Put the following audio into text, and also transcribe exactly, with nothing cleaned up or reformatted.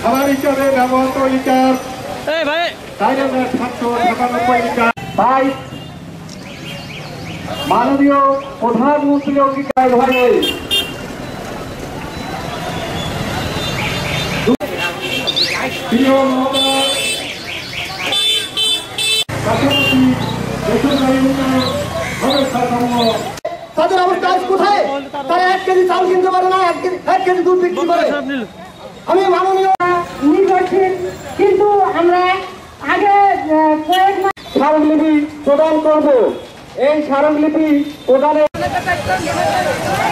খাবার হিসাবে ব্যবহৃত লিটার চার হাজার সাতশো সাতানব্বই লিটার। তাই মাননীয় প্রধানমন্ত্রী অঙ্গীকার হয়ে প্রিয় মহোদয় পাশাপাশি বেসরকারি উন্নয়ন গবেষণা তাদের অবস্থা কোথায়? তারা এক কেজি চাল কিনতে পারে না, এক কেজি এক কেজি দুধ বিক্রি করে। আমি মাননীয় নির্ভরশীল, কিন্তু আমরা আগে কয়েক মাস স্মারকলিপি প্রদান করব। এই স্মারকলিপি প্রদানের